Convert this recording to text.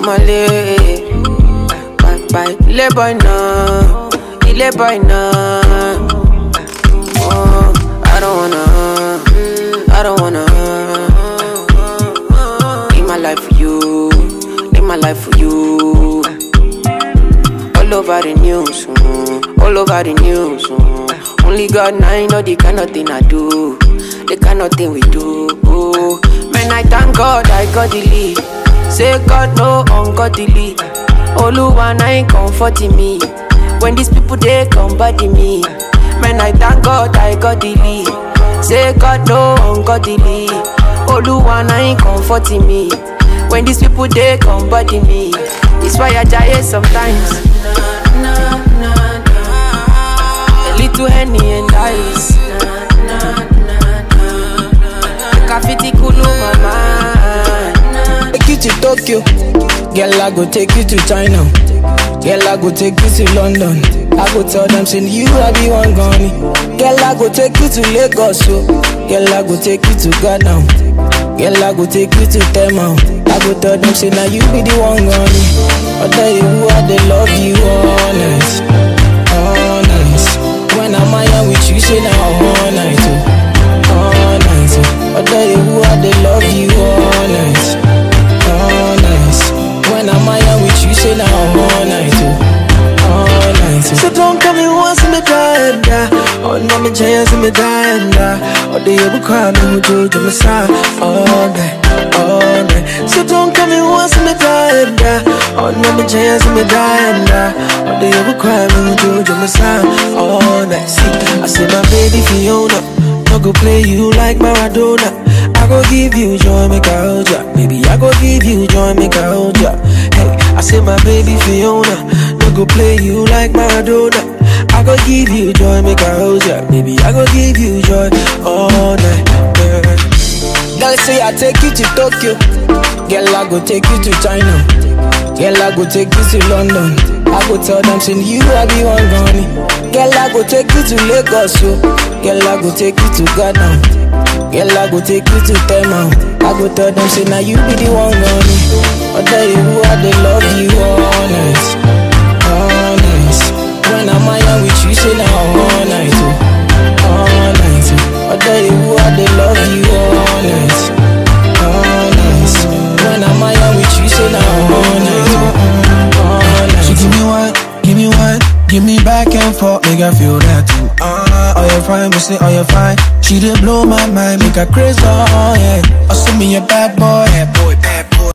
Somali. Bye, ile boy now. Oh, I don't wanna. Live my life for you. All over the news. Only God now know the kind of thing I do, the kind of thing we do. Man, I thank God I got the lead. Say God no ungodly. Oluwa na ain't comforting me. When these people they come body me. Man, I thank God I got the lead. Say God no ungodly. Oluwa na ain't comforting me. When these people they come body me. It's why I die sometimes. A little Henny and ice. Kafiti kulu mama. Take you to Tokyo, girl I go take you to China. Girl I go take you to London. I go tell them say you I be one gone. Girl I go take you to Lagos, so. Girl I go take you to Ghana. Girl I go take you to Tema. I go tell them say now you be the one gone. I tell you who I they love you honest. When I'm out with you say now all night, all night. I tell you who I they love you honest. When I'm out with you, say now all night, all night. So don't come in once me die. Oh, no me chance me die. Oh, they will cry me who do my side all night. So don't come in once me die. Oh, no me chance me die. Oh, they will cry me who do my side all night. See, I say my baby Fiona, no go play you like Maradona. I go give you joy, make a hold ya. Baby, I go give you joy, make a hold ya. Hey, I say my baby Fiona, no go play you like Maradona. I go give you joy, make a hold ya. Baby, I go give you joy all night. Girl say I take you to Tokyo. Girl I go take you to China. Girl I go take you to London. I go tell them say you I be one gone. Girl I go take you to Lagos, so. Girl I go take you to Ghana. Girl, I go take you to Tema. I go tell them say now you be the one gone. I tell you who I they love you honest. When I'm out with you say now all night, all night. I tell you who I they love you honest. When I'm out with you say now all night, all night. So give me one, give me back and forth, make I feel that too. Oh you fine, me say oh you fine. She did blow my mind, make her crazy, oh yeah. Oh send me a bad boy, yeah.